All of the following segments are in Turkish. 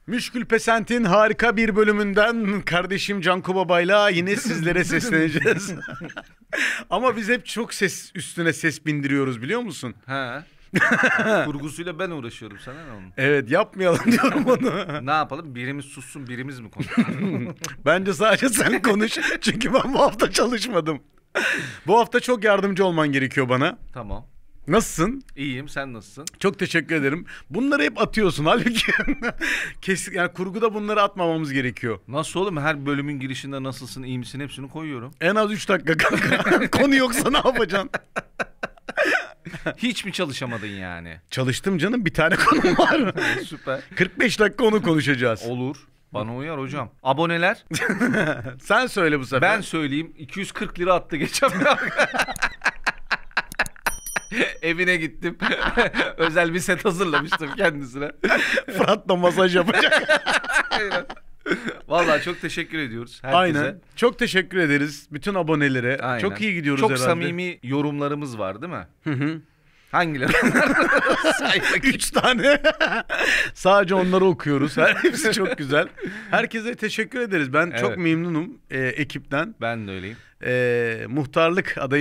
Müşkül Pesent'in harika bir bölümünden kardeşim Canku Baba'yla yine sizlere sesleneceğiz. Ama biz hep çok ses üstüne ses bindiriyoruz, biliyor musun? He. Kurgusuyla ben uğraşıyorum, sana ne onun? Evet, yapmayalım diyorum onu. Ne yapalım? Birimiz sussun, birimiz mi konuşsun? Bence sadece sen konuş. Çünkü ben bu hafta çalışmadım. Bu hafta çok yardımcı olman gerekiyor bana. Tamam. Nasılsın? İyiyim, sen nasılsın? Çok teşekkür ederim. Bunları hep atıyorsun halbuki. Yani kurguda bunları atmamamız gerekiyor. Nasıl oğlum? Her bölümün girişinde nasılsın, iyi misin hepsini koyuyorum. En az 3 dakika kanka. Konu yoksa ne yapacaksın? Hiç mi çalışamadın yani? Çalıştım canım, bir tane konu var. Süper. 45 dakika onu konuşacağız. Olur. Bana uyar hocam. Aboneler? Sen söyle bu sefer. Ben söyleyeyim. 240 lira attı geçen bir evine gittim. Özel bir set hazırlamıştım kendisine. Fırat'la masaj yapacak. Aynen. Vallahi çok teşekkür ediyoruz herkese. Aynen. Çok teşekkür ederiz bütün abonelere. Aynen. Çok iyi gidiyoruz çok herhalde. Çok samimi yorumlarımız var değil mi? Hı hı. Hangileri? 3 tane. Sadece onları okuyoruz. Hepsi çok güzel. Herkese teşekkür ederiz. Ben çok memnunum ekipten. Ben de öyleyim. Muhtarlık adayı.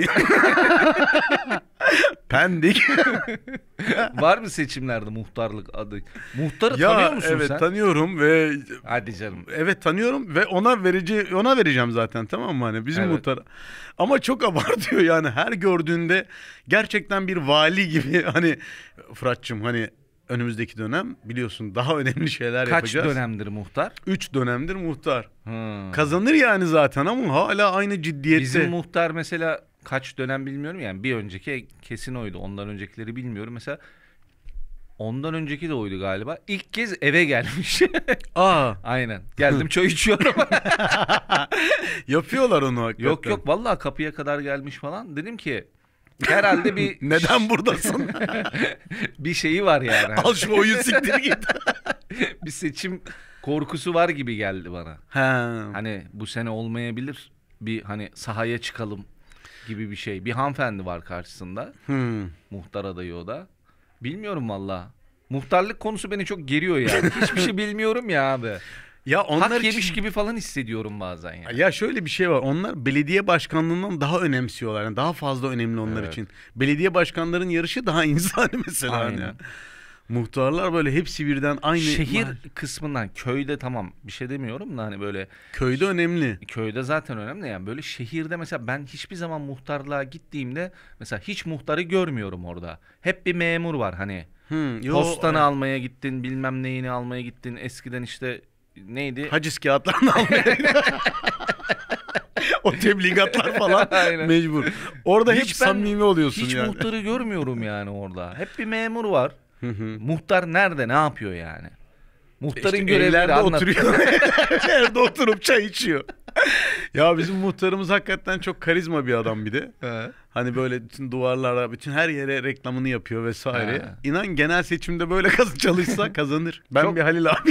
Pendik. Var mı seçimlerde muhtarlık adayı? Muhtarı tanıyor musun evet, sen? Evet, tanıyorum ve hadi canım. Evet, tanıyorum ve ona vereceğim zaten, tamam mı, hani bizim muhtar. Ama çok abartıyor yani, her gördüğünde gerçekten bir vali gibi. Hani Fırat'cığım, hani önümüzdeki dönem biliyorsun daha önemli şeyler yapacağız. Kaç dönemdir muhtar? 3 dönemdir muhtar. Kazanır yani zaten ama hala aynı ciddiyette. Bizim muhtar mesela kaç dönem bilmiyorum yani, bir önceki kesin oydu. Ondan öncekileri bilmiyorum. Mesela ondan önceki de oydu galiba. İlk kez eve gelmiş. Aynen. Geldim çay içiyorum. Yapıyorlar onu hakikaten. Yok vallahi kapıya kadar gelmiş falan. Dedim ki herhalde bir neden buradasın? bir şeyi var yani. Al şu oyu siktir git. Bir seçim korkusu var gibi geldi bana. Hani bu sene olmayabilir. Bir hani sahaya çıkalım gibi bir şey. Bir hanımefendi var karşısında. Muhtar adayı o da. Bilmiyorum valla. Muhtarlık konusu beni çok geriyor yani. Hiçbir şey bilmiyorum ya abi. Ya onlar hak yemiş gibi falan hissediyorum bazen yani. Ya şöyle bir şey var. Onlar belediye başkanlığından daha önemsiyorlar. Yani daha fazla önemli onlar için. Belediye başkanların yarışı daha insani mesela. Aynen. Yani. Muhtarlar böyle hepsi birden aynı. Şehir kısmından, köyde tamam bir şey demiyorum da hani böyle. Köyde önemli. Köyde zaten önemli yani, böyle şehirde mesela ben hiçbir zaman muhtarlığa gittiğimde mesela hiç muhtarı görmüyorum orada. Hep bir memur var hani. Postanı almaya gittin, bilmem neyini almaya gittin. Eskiden işte neydi? Haciz kağıtlarını almaya. O tebligatlar falan mecbur. Orada hiç samimi oluyorsun hiç yani. Hiç muhtarı görmüyorum yani orada. Hep bir memur var. Muhtar nerede, ne yapıyor yani? Muhtarın işte görevleri oturuyor. Evde oturup çay içiyor. Ya bizim muhtarımız hakikaten çok karizma bir adam bir de. Hani böyle bütün duvarlara, bütün her yere reklamını yapıyor vesaire. İnan genel seçimde böyle çalışsa kazanır. Ben bir Halil abi.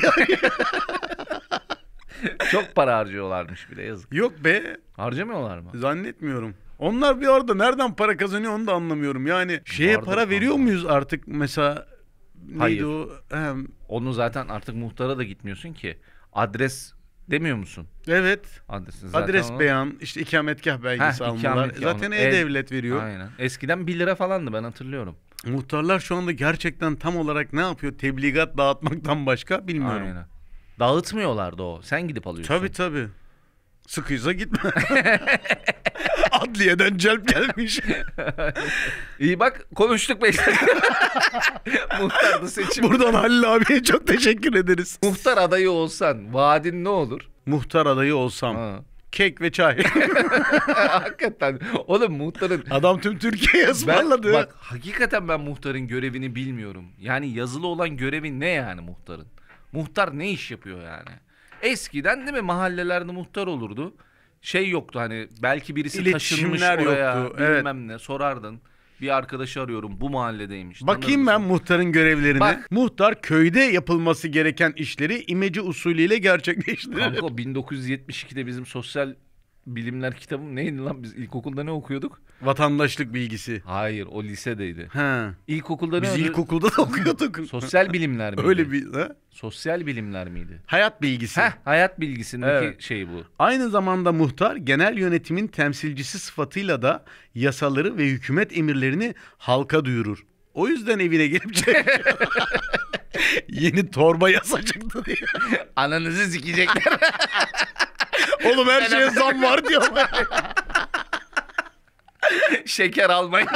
Çok para harcıyorlarmış bir de, yazık. Yok be. Harcamıyorlar mı? Zannetmiyorum. Onlar bir arada nereden para kazanıyor onu da anlamıyorum. Yani şeye para veriyor muyuz artık mesela? Hayır. Neydi o? Onu zaten artık muhtara da gitmiyorsun ki. Adres demiyor musun? Evet. Adres beyan, işte ikametgah belgesi almalar. Zaten E-Devlet veriyor. Aynen. Eskiden 1 lira falandı, ben hatırlıyorum. Muhtarlar şu anda gerçekten tam olarak ne yapıyor? Tebligat dağıtmaktan başka bilmiyorum. Aynen. Dağıtmıyorlardı o. Sen gidip alıyorsun. Tabii. Sıkıysa gitme. Adliyeden celp gelmiş. İyi bak, konuştuk 5 dakika. Muhtarda seçim. Buradan Halil abiye çok teşekkür ederiz. Muhtar adayı olsan vaadin ne olur? Muhtar adayı olsam. Kek ve çay. Hakikaten. Oğlum muhtarın... Adam tüm Türkiye'ye ısmarladı. Bak hakikaten ben muhtarın görevini bilmiyorum. Yani yazılı olan görevi ne yani muhtarın? Muhtar ne iş yapıyor yani? Eskiden değil mi mahallelerde muhtar olurdu. Şey yoktu hani, belki birisi taşınmış oraya yoktu. bilmem ne, sorardın. Bir arkadaşı arıyorum, bu mahalledeymiş. Bakayım ben muhtarın görevlerine. Bak. Muhtar köyde yapılması gereken işleri imece usulüyle gerçekleştirir. Kanka 1972'de bizim sosyal bilimler kitabım neydi lan? Biz ilkokulda ne okuyorduk? Vatandaşlık bilgisi. Hayır, o lisedeydi. Ha. İlkokulda Biz ne ilkokulda da okuyorduk. Sosyal bilimler miydi? Öyle bir Sosyal bilimler miydi? Hayat bilgisi. Hayat bilgisindeki şey bu. Aynı zamanda muhtar genel yönetimin temsilcisi sıfatıyla da yasaları ve hükümet emirlerini halka duyurur. O yüzden evine gelip yeni torba yasa çıktı diye. Ananızı sikecekler. Oğlum her şeye zam var diyor. Şeker almayın.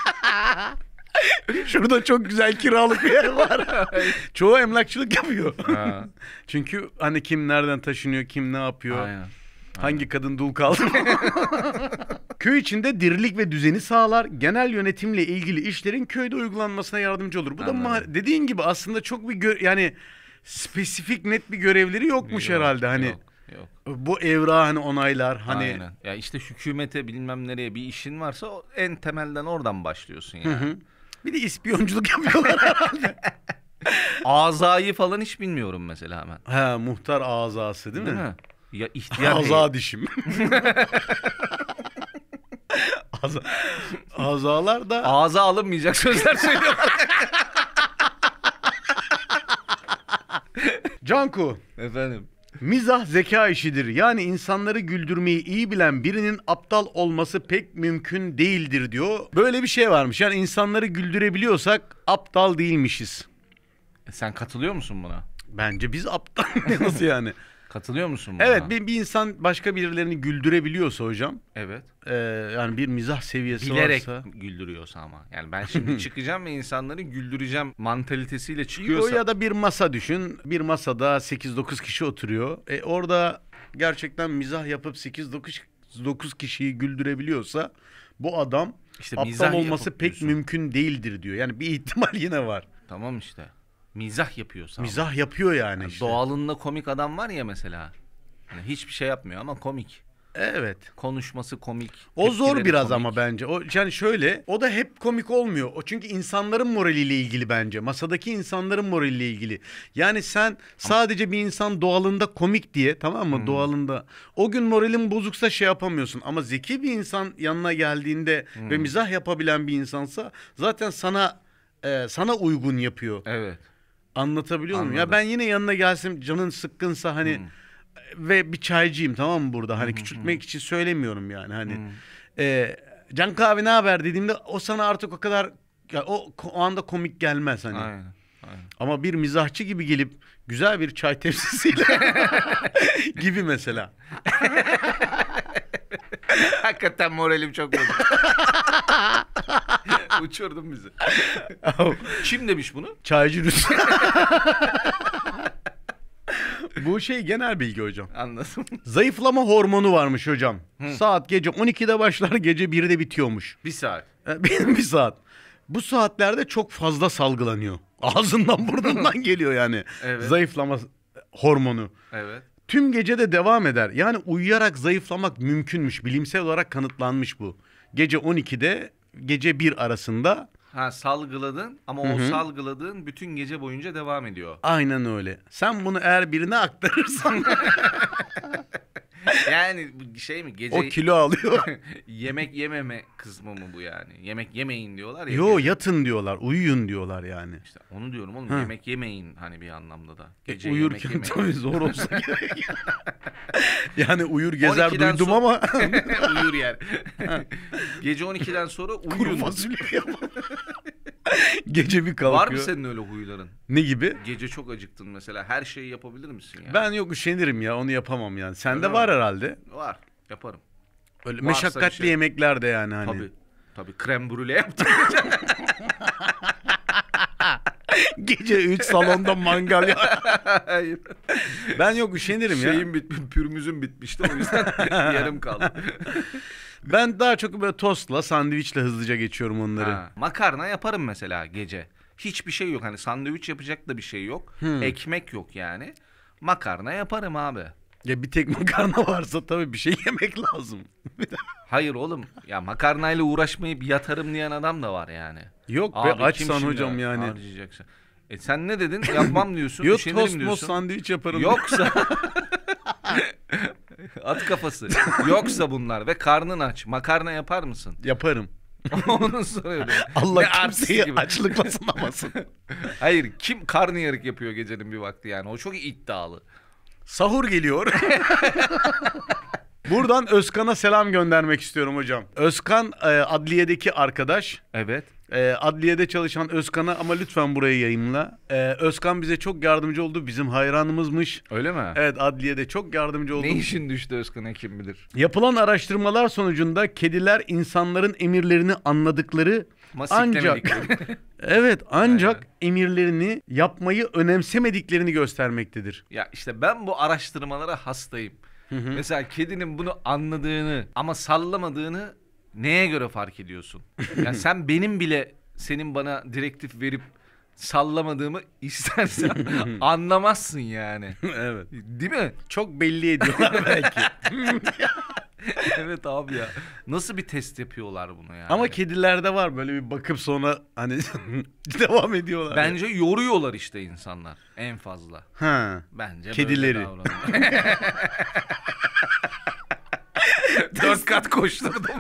Şurada çok güzel kiralık bir yer var. Çoğu emlakçılık yapıyor. Çünkü hani kim nereden taşınıyor, kim ne yapıyor. Aynen. Hangi kadın dul kaldı. Köy içinde dirilik ve düzeni sağlar. Genel yönetimle ilgili işlerin köyde uygulanmasına yardımcı olur. Bu da dediğin gibi aslında çok bir yani spesifik net bir görevleri yokmuş herhalde. Hani yok. Bu evrağı hani onaylar. Hani aynen. Ya işte hükümete bilmem nereye bir işin varsa en temelden oradan başlıyorsun yani. Hı. Bir de ispiyonculuk yapıyorlar herhalde. Azayı falan hiç bilmiyorum mesela hemen. Muhtar azası değil mi? Ya ihtiyar aza dişim. Azalar da ağza alınmayacak sözler söylüyorlar. Canku. Efendim. Mizah zeka işidir. Yani insanları güldürmeyi iyi bilen birinin aptal olması pek mümkün değildir diyor. Böyle bir şey varmış. Yani insanları güldürebiliyorsak aptal değilmişiz. Sen katılıyor musun buna? Bence biz aptal. Nasıl yani? Katılıyor musun buna? Evet, bir insan başka birilerini güldürebiliyorsa hocam. Evet. Yani bir mizah seviyesi bilerek varsa. Güldürüyorsa ama. Yani ben şimdi çıkacağım ve insanları güldüreceğim mantalitesiyle çıkıyorsa. Ya da bir masa düşün. Bir masada 8-9 kişi oturuyor. Orada gerçekten mizah yapıp 8-9 kişiyi güldürebiliyorsa bu adam işte aptal olması pek mümkün değildir diyor. Yani bir ihtimal yine var. Tamam işte. Mizah yapıyorsa. Mizah yapıyor yani işte. Doğalında komik adam var ya mesela. Yani hiçbir şey yapmıyor ama komik. Evet. Konuşması komik. O zor biraz komik. Ama bence. O yani şöyle, o da hep komik olmuyor. O çünkü insanların moraliyle ilgili bence. Masadaki insanların moraliyle ilgili. Yani sen sadece bir insan doğalında komik diye, tamam mı? Doğalında. O gün moralin bozuksa şey yapamıyorsun. Ama zeki bir insan yanına geldiğinde ve mizah yapabilen bir insansa zaten sana uygun yapıyor. Evet. Anlatabiliyor muyum? Ya ben yine yanına gelsem, canın sıkkınsa hani ve bir çaycıyım, tamam mı burada? Hani küçültmek için söylemiyorum yani hani. Canku abi ne haber dediğimde o sana artık o kadar o anda komik gelmez hani. Aynen. Ama bir mizahçı gibi gelip güzel bir çay tepsisiyle gibi mesela. Hakikaten moralim çok bozuk. Uçurdun bizi. Kim demiş bunu? Çaycı Rüstem. Bu genel bilgi hocam. Anladım. Zayıflama hormonu varmış hocam. Saat gece 12'de başlar, gece 1'de bitiyormuş. Bir saat. Bir saat. Bu saatlerde çok fazla salgılanıyor. Ağzından burnundan geliyor yani. Evet. Zayıflama hormonu. Evet. Tüm gece de devam eder. Yani uyuyarak zayıflamak mümkünmüş. Bilimsel olarak kanıtlanmış bu. Gece 12'de gece 1 arasında. Salgıladın ama o salgıladığın bütün gece boyunca devam ediyor. Aynen öyle. Sen bunu eğer birine aktarırsan yani şey mi gece o kilo alıyor. Yemek yememe kısmı mı bu yani? Yemek yemeyin diyorlar ya. Yo, yatın diyorlar, uyuyun diyorlar yani. İşte onu diyorum oğlum, yemek yemeyin hani bir anlamda da. Gece uyurken yemek tabii zor olsa gerek. Yani uyur gezer duydum ama. Uyur yer. Gece 12'den sonra uyuyun. Kuru fasulye yapalım. Gece bir kalkıyor. Var mı senin öyle huyların? Ne gibi? Gece çok acıktın mesela, her şeyi yapabilir misin yani? Ben yok, üşenirim ya, onu yapamam yani. Sende var herhalde. Var, yaparım. Öyle meşakkatli yemekler de yani hani. Tabii krem brûlée yaptım. Gece 3 salonda mangal ya. Hayır. Ben yok, üşenirim ya. Pürmüzüm bitmişti, o yüzden yarım kaldı. Ben daha çok böyle tostla, sandviçle hızlıca geçiyorum onları. Makarna yaparım mesela gece. Hiçbir şey yok, hani sandviç yapacak da bir şey yok. Ekmek yok yani. Makarna yaparım abi. Ya bir tek makarna varsa tabii bir şey yemek lazım. Hayır oğlum, ya makarnayla uğraşmayıp yatarım diyen adam da var yani. Yok be, açsan hocam yani. Harcayacaksın. Sen ne dedin? Yapmam diyorsun. Yok, tost diyorsun. Sandviç yaparım. Yoksa At kafası. Yoksa bunlar ve karnın aç. Makarna yapar mısın? Yaparım. Onu soruyorum. Allah kimseyi açlıkla sınamasın. Hayır, kim karnıyarık yapıyor gecenin bir vakti yani? O çok iddialı. Sahur geliyor. Buradan Özkan'a selam göndermek istiyorum hocam. Özkan adliyedeki arkadaş. Evet. Adliyede çalışan Özkan'a ama lütfen burayı yayınla. Özkan bize çok yardımcı oldu. Bizim hayranımızmış. Öyle mi? Evet, adliyede çok yardımcı oldu. Ne işin düştü Özkan'a kim bilir? Yapılan araştırmalar sonucunda kediler insanların emirlerini anladıkları ancak emirlerini yapmayı önemsemediklerini göstermektedir. Ya işte ben bu araştırmalara hastayım. Mesela kedinin bunu anladığını ama sallamadığını neye göre fark ediyorsun? Yani sen benim bile senin bana direktif verip sallamadığımı istersen anlamazsın yani. Evet. Değil mi? Çok belli ediyorlar belki. Evet abi ya. Nasıl bir test yapıyorlar bunu yani? Ama kedilerde var böyle bir bakıp sonra hani devam ediyorlar. Bence yoruyorlar işte insanlar en fazla. Ha. Bence kedileri. 4 kat koşturdum.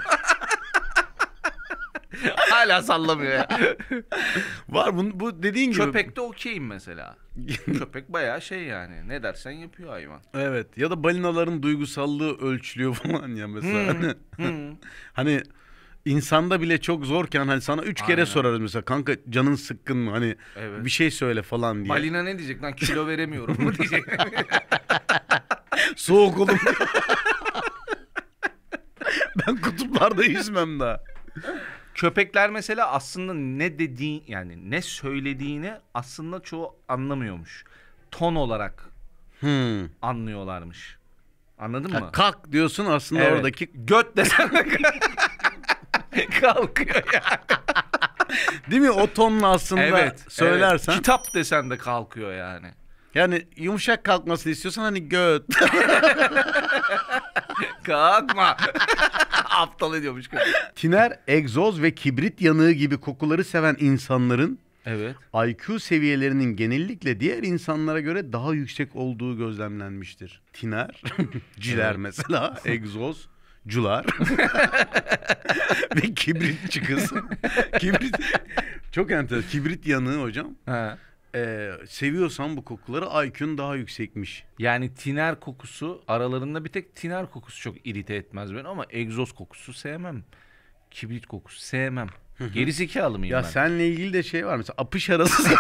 Hala sallamıyor ya. Var bu dediğin gibi. Köpekte okeyim mesela. Köpek bayağı şey yani. Ne dersen yapıyor hayvan. Evet. Ya da balinaların duygusallığı ölçülüyor falan ya mesela. Hani insanda bile çok zorken hani sana 3 kere sorarız mesela. Kanka canın sıkkın mı? Hani bir şey söyle falan diye. Balina ne diyecek lan? Kilo veremiyorum mu diyecek. Soğuk oğlum. Ben kutuplarda yüzmem daha. Köpekler mesela aslında ne dediğin yani ne söylediğini aslında çoğu anlamıyormuş. Ton olarak anlıyorlarmış. Anladın mı? Kalk diyorsun aslında oradaki göt desen kalkıyor yani. Değil mi? O tonla aslında söylersen. Evet. Kitap desen de kalkıyor yani. Yani yumuşak kalkmasını istiyorsan hani göt. Kalkma. Aptal ediyormuş. Tiner, egzoz ve kibrit yanığı gibi kokuları seven insanların IQ seviyelerinin genellikle diğer insanlara göre daha yüksek olduğu gözlemlenmiştir. Tiner, ciler mesela, egzozcular ve kibritçi kız. Çok enteresan. Kibrit yanığı hocam. Seviyorsan bu kokuları IQ'un daha yüksekmiş. Yani tiner kokusu aralarında bir tek tiner kokusu çok irite etmez beni ama egzoz kokusu sevmem. Kibrit kokusu sevmem. Gerizekalı mıyım ben? Ya seninle ilgili de şey var mesela apış arası.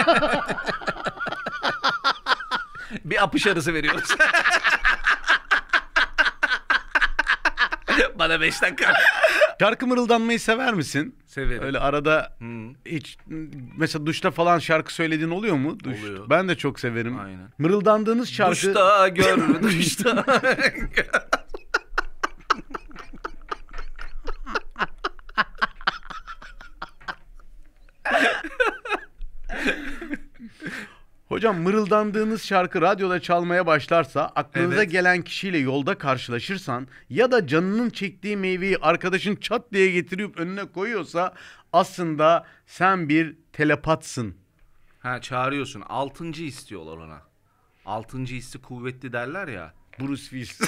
Bir apış arası veriyoruz. Bana 5 dakika. Şarkı mırıldanmayı sever misin? Severim. Öyle arada hiç mesela duşta falan şarkı söylediğin oluyor mu? Oluyor. Ben de çok severim. Aynen. Mırıldandığınız şarkı... Duşta gör, duşta gör. Hocam mırıldandığınız şarkı radyoda çalmaya başlarsa aklınıza gelen kişiyle yolda karşılaşırsan ya da canının çektiği meyveyi arkadaşın çat diye getirip önüne koyuyorsa aslında sen bir telepatsın. Ha çağırıyorsun. 6. istiyorlar ona. 6. hissi kuvvetli derler ya. Bruce Willis.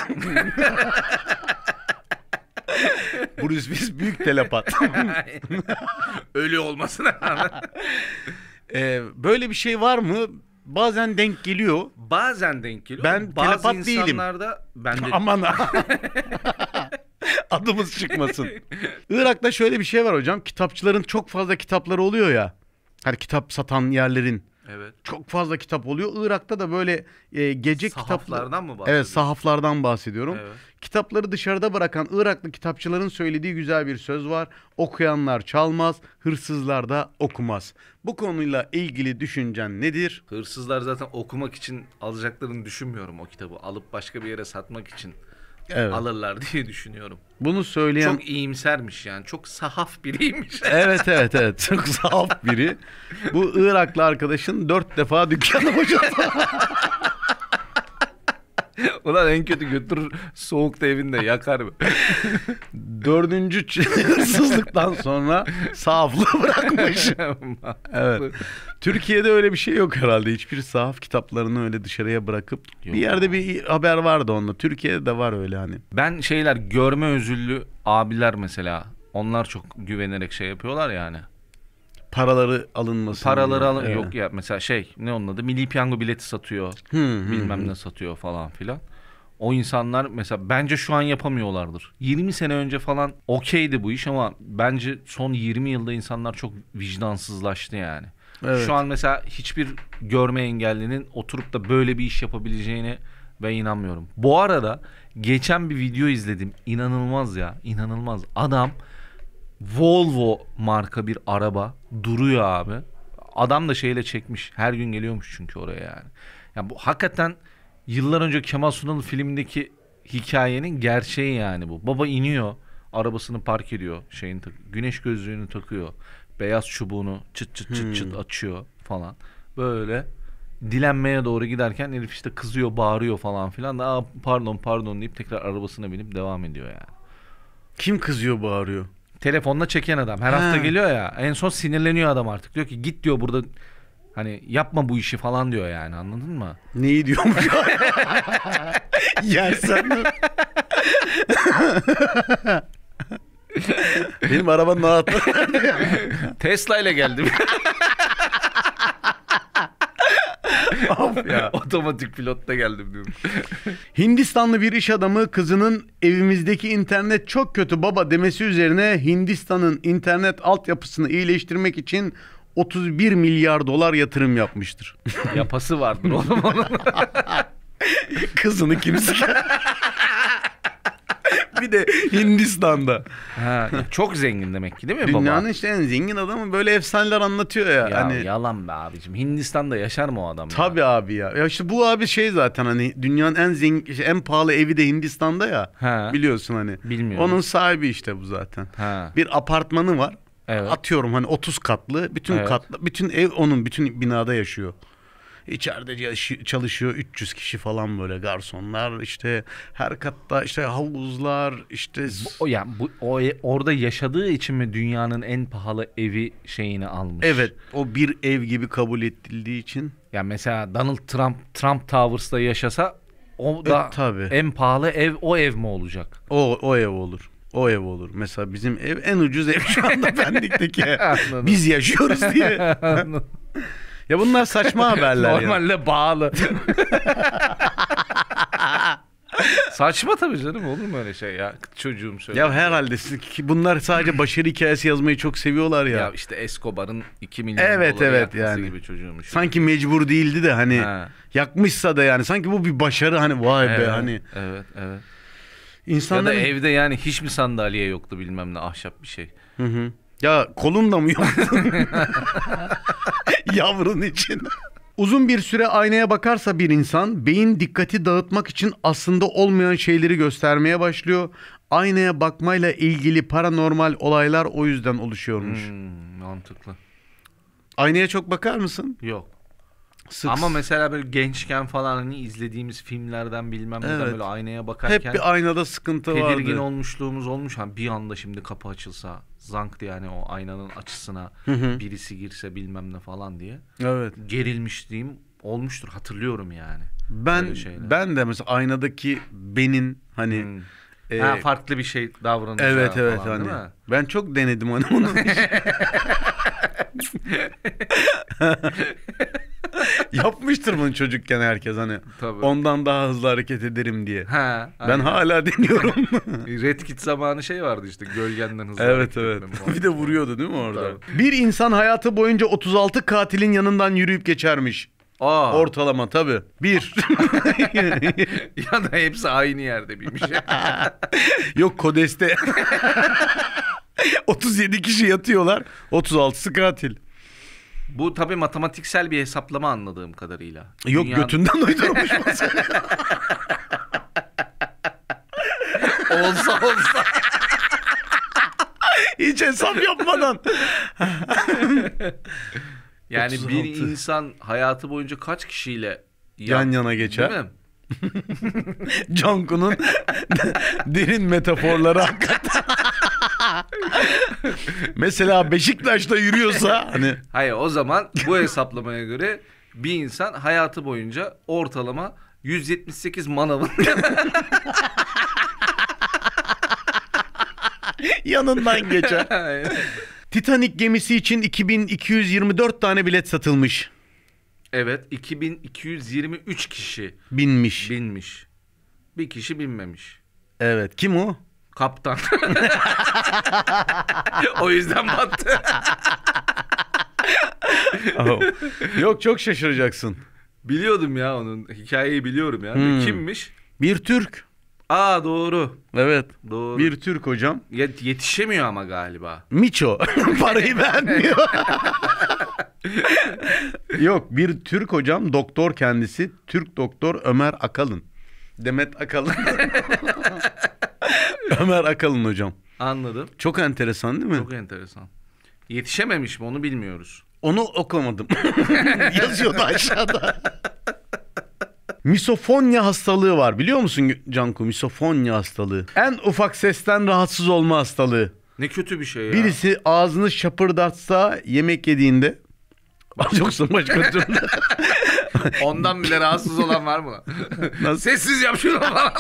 Bruce Willis büyük telepat. Ölü olmasına rağmen. Böyle bir şey var mı? Bazen denk geliyor. Bazen denk geliyor. Ben telepat değilim. Bazı insanlarda ben de... Aman adımız çıkmasın. Irak'ta şöyle bir şey var hocam. Kitapçıların çok fazla kitapları oluyor ya. Hani kitap satan yerlerin. Evet. Çok fazla kitap oluyor. Irak'ta da böyle gece sahaflardan mı bahsediyorsun? Evet, sahaflardan bahsediyorum. Evet. Kitapları dışarıda bırakan Iraklı kitapçıların söylediği güzel bir söz var. Okuyanlar çalmaz, hırsızlar da okumaz. Bu konuyla ilgili düşüncen nedir? Hırsızlar zaten okumak için alacaklarını düşünmüyorum o kitabı. Alıp başka bir yere satmak için alırlar diye düşünüyorum. Bunu söyleyen... Çok iyimsermiş yani. Çok sahaf biriymiş. Evet. Çok sahaf biri. Bu Iraklı arkadaşın 4 defa dükkanı boşalttı. Ulan en kötü götürür soğukta evinde yakar mı? 4. hırsızlıktan sonra sahaflığı bırakmış. Evet. Türkiye'de öyle bir şey yok herhalde. Hiçbir sahaf kitaplarını öyle dışarıya bırakıp yok. Bir yerde bir haber vardı onunla. Türkiye'de de var öyle hani. Ben şeyler görme özürlü abiler mesela. Onlar çok güvenerek şey yapıyorlar yani. Paraları alınmasın. Evet. Yok ya mesela ne onun adı? Milli Piyango bileti satıyor. Bilmem ne satıyor falan filan. O insanlar mesela bence şu an yapamıyorlardır. 20 sene önce falan okeydi bu iş ama bence son 20 yılda insanlar çok vicdansızlaştı yani. Evet. Şu an mesela hiçbir görme engellinin oturup da böyle bir iş yapabileceğine ben inanmıyorum. Bu arada geçen bir video izledim. İnanılmaz ya. İnanılmaz. Adam Volvo marka bir araba duruyor abi. Adam da şeyle çekmiş. Her gün geliyormuş çünkü oraya yani. Ya bu hakikaten yıllar önce Kemal Sunal'ın filmindeki hikayenin gerçeği yani bu. Baba iniyor, arabasını park ediyor, güneş gözlüğünü takıyor. Beyaz çubuğunu çıt çıt çıt çıt açıyor falan. Böyle dilenmeye doğru giderken herif işte kızıyor, bağırıyor falan filan da pardon deyip tekrar arabasına binip devam ediyor yani. Kim kızıyor, bağırıyor? Telefonla çeken adam. Her hafta geliyor ya. En son sinirleniyor adam artık. Diyor ki git diyor burada hani yapma bu işi falan diyor yani, anladın mı? Neyi diyormuş? Yersen mi? Benim arabanın anahtarı. Tesla ile geldim. Of ya. Otomatik pilotta geldim diyorum. Hindistanlı bir iş adamı kızının evimizdeki internet çok kötü baba demesi üzerine Hindistan'ın internet altyapısını iyileştirmek için 31 milyar dolar yatırım yapmıştır. Yapası vardır oğlum onun. Kızını kimse... Bir de Hindistan'da. Ha, çok zengin demek ki değil mi Dünyanın baba? işte en zengin adamı, böyle efsaneler anlatıyor ya. Ya hani... yalan be abicim. Hindistan'da yaşar mı o adam? Tabii ya? abi ya. Ya işte bu abi zaten hani dünyanın en zengin, en pahalı evi de Hindistan'da ya. Ha. Biliyorsun hani. Bilmiyorum. Onun sahibi işte bu zaten. Ha. Bir apartmanı var. Evet. Atıyorum hani 30 katlı. Bütün katlı, bütün ev onun, bütün binada yaşıyor. İçeride çalışıyor 300 kişi falan, böyle garsonlar, işte her katta işte havuzlar, işte orada yaşadığı için mi dünyanın en pahalı evi şeyini almış? Evet, o bir ev gibi kabul edildiği için. Ya mesela Donald Trump Towers'ta yaşasa o da tabii. En pahalı ev o ev mi olacak? O ev olur. O ev olur. Mesela bizim ev en ucuz ev şu anda Pendik'teki. Biz yaşıyoruz diye. Ya bunlar saçma haberler. Normalde bağlı. Saçma tabii canım, olur mu öyle şey ya? Çocuğum söylüyor. Ya herhalde bunlar sadece başarı hikayesi yazmayı çok seviyorlar ya. Ya işte Escobar'ın 2 milyon doları yakması yani. Gibi çocuğum. Sanki mecbur değildi de hani yakmışsa da yani sanki bu bir başarı, hani vay be hani. Evet. İnsanlar... Ya da evde yani hiç mi sandalye yoktu, bilmem ne, ahşap bir şey. Hı. Ya kolun da mı yoktu? Yavrun için. Uzun bir süre aynaya bakarsa bir insan, beyin dikkati dağıtmak için aslında olmayan şeyleri göstermeye başlıyor. Aynaya bakmayla ilgili paranormal olaylar o yüzden oluşuyormuş. Mantıklı. Aynaya çok bakar mısın? Yok. Ama mesela böyle gençken falan hani izlediğimiz filmlerden bilmem neden böyle aynaya bakarken hep bir aynada sıkıntı vardı. Tedirgin olmuşluğumuz olmuş. Hani bir anda şimdi kapı açılsa, zank diye yani o aynanın açısına birisi girse bilmem ne falan diye. Evet. Gerilmişliğim olmuştur. Hatırlıyorum yani. Ben de mesela aynadaki benim hani farklı bir şey davranışı evet falan, hani. Değil mi? Ben çok denedim onu. Yapmıştır bunu çocukken herkes hani. Tabii. Ondan daha hızlı hareket ederim diye. Ben hala deniyorum. Red Kit zamanı vardı işte, gölgenden hızlı hareket Evet. Bir de vuruyordu değil mi orada? Tabii. Bir insan hayatı boyunca 36 katilin yanından yürüyüp geçermiş. Ortalama tabii. Bir. Ya da hepsi aynı yerde bilmiş. Yok, Kodes'te 37 kişi yatıyorlar. 36'sı katil. Bu tabii matematiksel bir hesaplama anladığım kadarıyla. Yok, götünden uydurmuş mesela. olsa. Hiç hesap yapmadan. Yani 36. Bir insan hayatı boyunca kaç kişiyle yan yana geçer? Değil mi? Canku'nun derin metaforları hakikaten. Mesela Beşiktaş'ta yürüyorsa hani. Hayır, o zaman bu hesaplamaya göre bir insan hayatı boyunca ortalama 178 manavın yanından geçer. Titanic gemisi için 2224 tane bilet satılmış. Evet, 2223 kişi binmiş. Bir kişi binmemiş. Evet, kim o? Kaptan. O yüzden battı. Yok, çok şaşıracaksın. Biliyordum ya onun. Hikayeyi biliyorum ya. Kimmiş? Bir Türk. Aa, doğru. Evet. Doğru. Bir Türk hocam. Yetişemiyor ama galiba. Miço. Parayı vermiyor. Yok, bir Türk hocam, doktor kendisi. Türk doktor Ömer Akalın. Demet Akalın. Ömer Akalın hocam. Anladım. Çok enteresan değil mi? Çok enteresan. Yetişememiş mi onu bilmiyoruz. Onu okumadım. Yazıyordu aşağıda. Misofonya hastalığı var. Biliyor musun Canku? Misofonya hastalığı. En ufak sesten rahatsız olma hastalığı. Ne kötü bir şey ya. Birisi ağzını şapırdatsa yemek yediğinde. Yoksa başka türlü. Ondan bile rahatsız olan var mı? Nasıl? Sessiz yap şunu falan.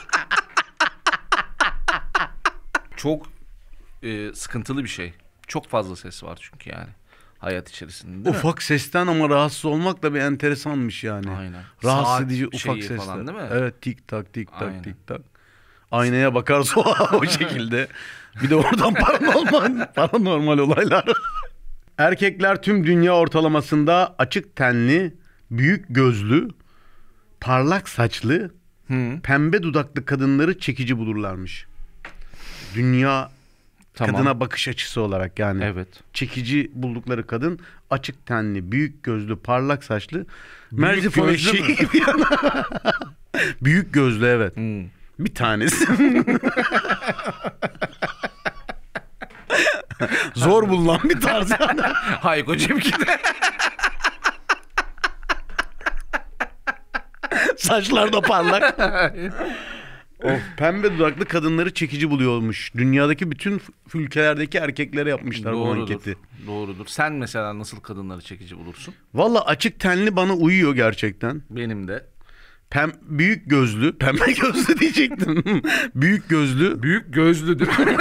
Çok sıkıntılı bir şey. Çok fazla ses var çünkü yani. Hayat içerisinde. Ufak sesten ama rahatsız olmak da bir enteresanmış yani. Aynen. Rahatsız Saat edici ufak sesler. Falan, değil mi? Evet, tik tak tik tak Aynen. tik tak. Aynaya bakarsa o şekilde. Bir de oradan paranormal olaylar. Erkekler tüm dünya ortalamasında açık tenli, büyük gözlü, parlak saçlı, pembe dudaklı kadınları çekici bulurlarmış. Dünya kadına bakış açısı olarak yani. Evet. Çekici buldukları kadın açık tenli, büyük gözlü, parlak saçlı. Büyük gözlü mü? Büyük gözlü, evet. Bir tanesi. Zor bulunan bir tarz yani. Hayko Cepkin'de. Saçlar da parlak. Of, pembe dudaklı kadınları çekici buluyormuş. Dünyadaki bütün ülkelerdeki erkeklere yapmışlar bu anketi. Doğrudur. Sen mesela nasıl kadınları çekici bulursun? Valla açık tenli bana uyuyor gerçekten. Benim de. Büyük gözlü, pembe gözlü diyecektim. Büyük gözlü. Büyük gözlü değil mi?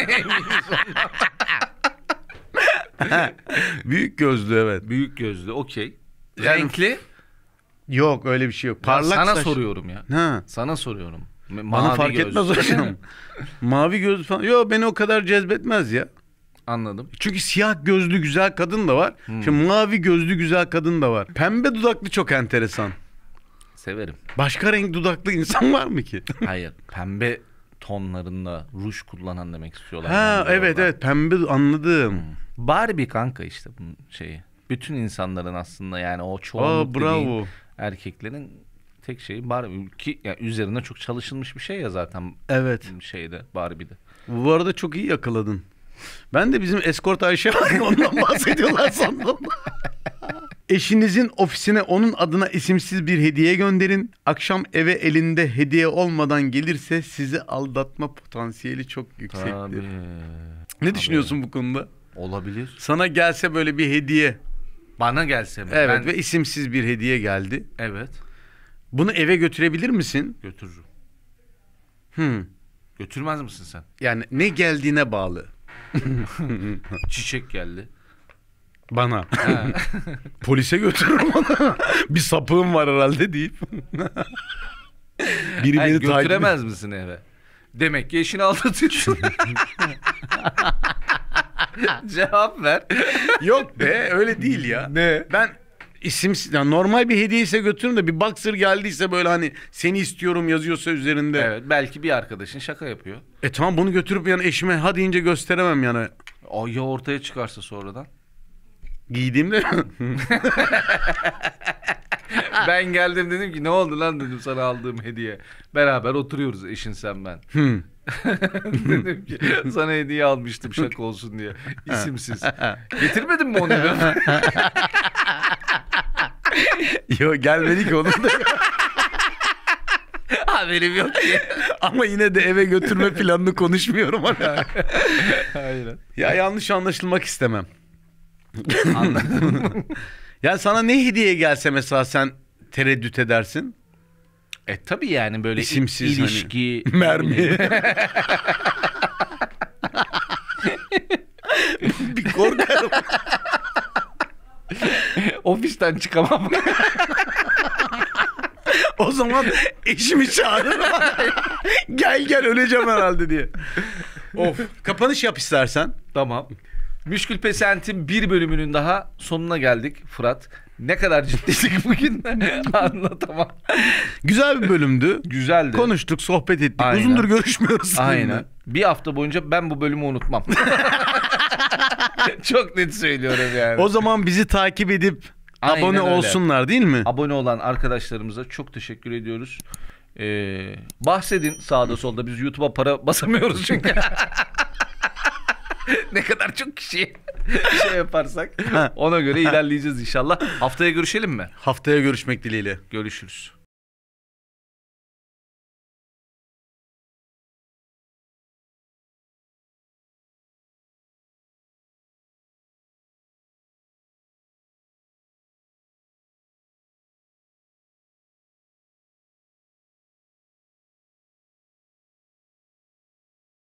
Büyük gözlü, evet. Büyük gözlü, okey. Yani, renkli? Yok, öyle bir şey yok. Parlak sana saç. soruyorum ya. Ha. Sana soruyorum. Bana fark etmez hocam. Mavi gözlü falan. Yok, beni o kadar cezbetmez ya. Anladım. Çünkü siyah gözlü güzel kadın da var. Şimdi mavi gözlü güzel kadın da var. Pembe dudaklı çok enteresan. Severim. Başka renk dudaklı insan var mı ki? Hayır. Pembe tonlarında ruj kullanan demek istiyorlar. Ha, evet pembe, anladım. Barbie kanka işte bunun şeyi. Bütün insanların aslında yani o çoğunluk dediğin erkeklerin tek şeyi Barbie ki yani üzerine çok çalışılmış bir şey ya zaten. Evet. Şeyde Barbie'de. Bu arada çok iyi yakaladın. Ben de bizim eskort Ayşe var ya, ondan bahsediyorlar sandım. Eşinizin ofisine onun adına isimsiz bir hediye gönderin. Akşam eve elinde hediye olmadan gelirse sizi aldatma potansiyeli çok yüksektir. Tabii. Ne düşünüyorsun bu konuda? Olabilir. Sana gelse böyle bir hediye. Bana gelse mi? Evet, ve isimsiz bir hediye geldi. Evet. Bunu eve götürebilir misin? Götürürüm. Götürmez misin sen? Yani ne geldiğine bağlı. Çiçek geldi. Bana. Polise götürürüm onu. Bir sapığım var herhalde deyip. Biri beni götüremez misin eve? Demek ki eşini aldatıyorsun. Cevap ver. Yok be, öyle değil ya. Ne? Ben isimsiz, yani normal bir hediye ise götürürüm de bir boxer geldiyse böyle hani seni istiyorum yazıyorsa üzerinde. Evet, belki bir arkadaşın şaka yapıyor. Tamam, bunu götürüp yani eşime ha deyince gösteremem yani. O ya ortaya çıkarsa sonradan? Giydiğimde ben geldim dedim ki ne oldu lan dedim sana aldığım hediye. Beraber oturuyoruz eşin sen ben. Dedim ki sana hediye almıştım şaka olsun diye. İsimsiz. Getirmedin mi onu? Yok, gelmedik onun da. Haberim yok ki. Ama yine de eve götürme planını konuşmuyorum. Aynen. Ya yanlış anlaşılmak istemem. Anladım. Ya sana ne hediye gelse mesela sen tereddüt edersin? Tabii yani böyle İsimsiz ilişki. Hani, mermi. Bir korkarım. Ofisten çıkamam. O zaman eşimi çağırırım. Gel öleceğim herhalde diye. Of. Kapanış yap istersen. Tamam. Müşkül Pesent'in bir bölümünün daha sonuna geldik Fırat. Ne kadar ciddiydik bugün anlatamam. Güzel bir bölümdü. Güzeldi. Konuştuk, sohbet ettik. Aynen. Uzundur görüşmüyoruz. Aynen. Bir hafta boyunca ben bu bölümü unutmam. Çok net söylüyorum yani. O zaman bizi takip edip Aynen abone öyle. olsunlar değil mi? Abone olan arkadaşlarımıza çok teşekkür ediyoruz. Bahsedin sağda solda. Biz YouTube'a para basamıyoruz çünkü. Ne kadar çok kişi şey yaparsak ona göre ilerleyeceğiz inşallah. Haftaya görüşelim mi? Haftaya görüşmek dileğiyle. Görüşürüz.